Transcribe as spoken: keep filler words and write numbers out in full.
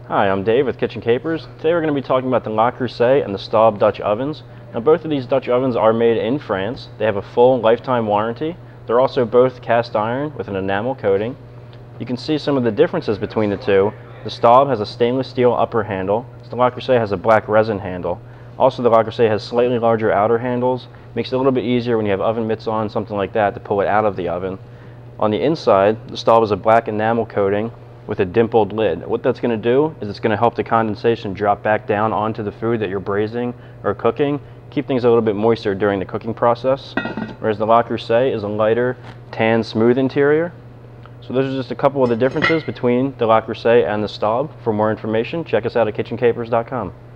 Hi, I'm Dave with Kitchen Capers. Today we're going to be talking about the Le Creuset and the Staub Dutch ovens. Now both of these Dutch ovens are made in France. They have a full lifetime warranty. They're also both cast iron with an enamel coating. You can see some of the differences between the two. The Staub has a stainless steel upper handle. The Le Creuset has a black resin handle. Also, the Le Creuset has slightly larger outer handles. Makes it a little bit easier when you have oven mitts on, something like that, to pull it out of the oven. On the inside, the Staub is a black enamel coating with a dimpled lid. What that's going to do is it's going to help the condensation drop back down onto the food that you're braising or cooking, keep things a little bit moister during the cooking process. Whereas the Le Creuset is a lighter, tan, smooth interior. So those are just a couple of the differences between the Le Creuset and the Staub. For more information, check us out at kitchen capers dot com.